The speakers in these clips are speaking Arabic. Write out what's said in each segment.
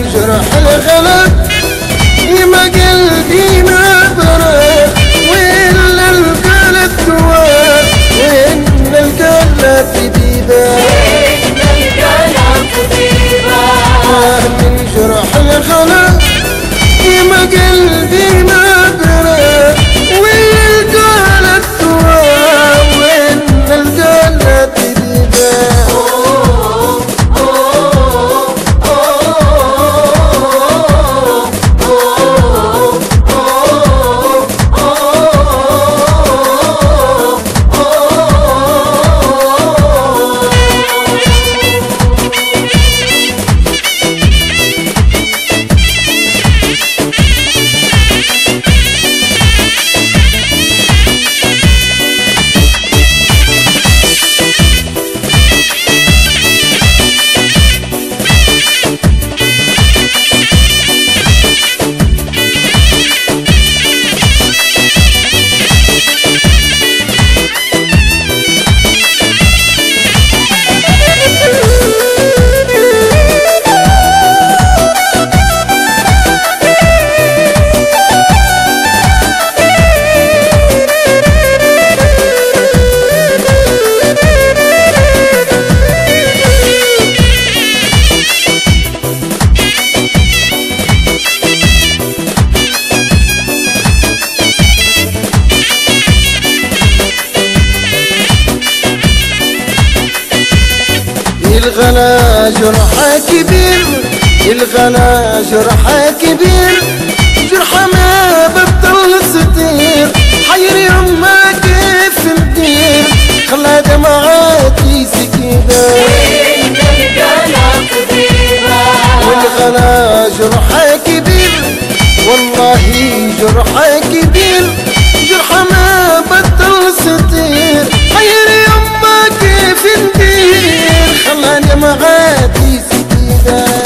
من جرح الغلا ما قلبي ما برا، وإلا القلب الدواء، وإن القلب طبيبة، من جرح الغلا ما قلبي ما برا، وإلا القلب الدواء، وإن القلب طبيبة. الغلا جرحه كبير، الغلا جرحه كبير، جرحه ما بطل ستير، حير يما كيف ندير، خلى دمعاتي سكيبة، والغلا جرحه كبير، والله جرحه كبير، جرحه ما بطل ستير، حير يما كيف ندير، خلى دمعاتي سكيبة.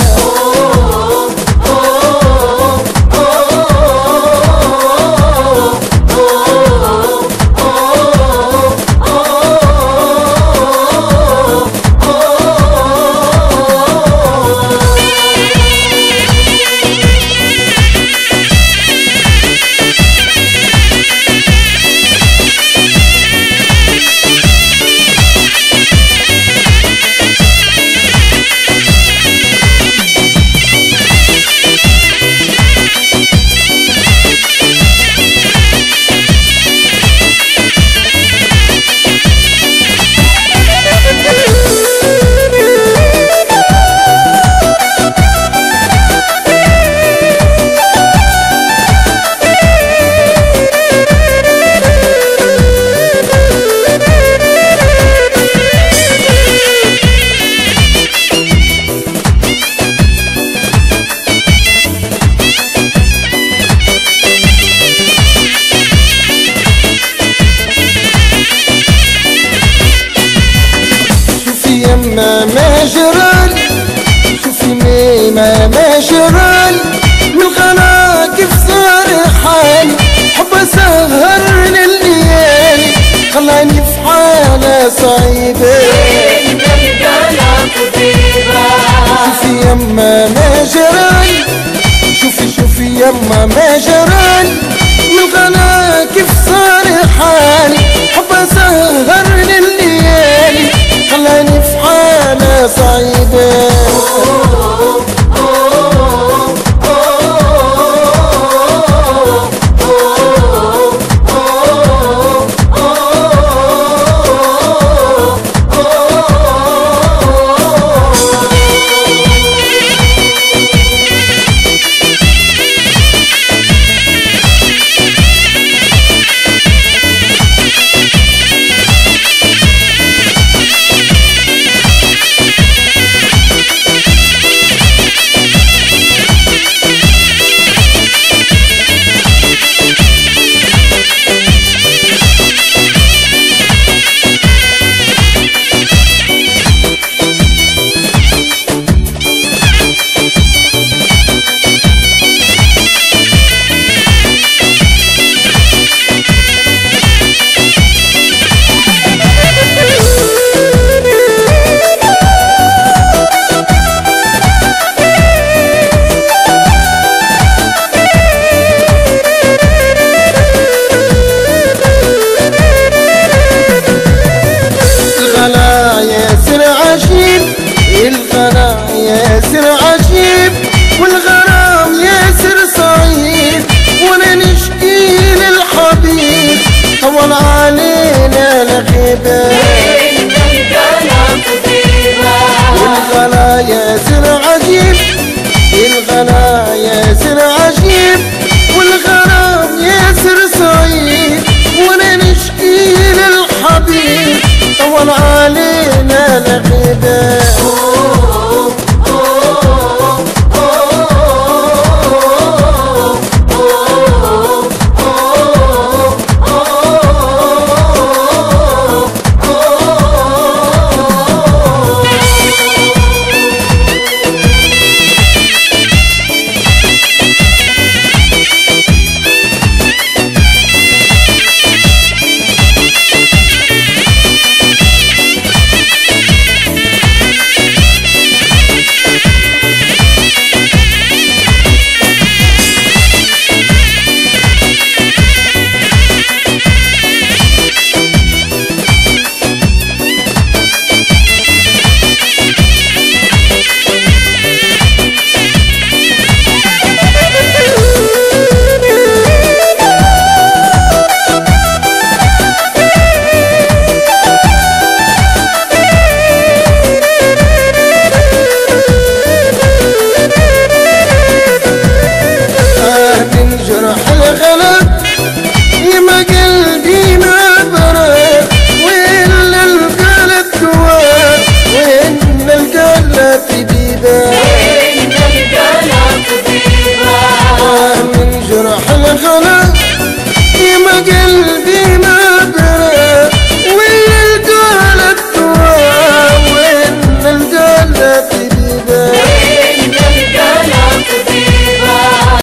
يما ما جرالي، شوفي ميمة ما جرالي، من الغلا كيف صار حالي، حب سهر الليالي، خلاني في حالة صعيبة، شوفي يما ما جرالي، شوفي يما ما جرالي، من الغلا كيف صار حالي، حب سهر الليالي، خلاني في حالة صعيبة. طول علينا الغيبة الغلا يا سر عجيب الغلا يا سر عجيب والغرام يا سر صعيب وانا نشكي للحبيب طول علينا الغيبة في بيبان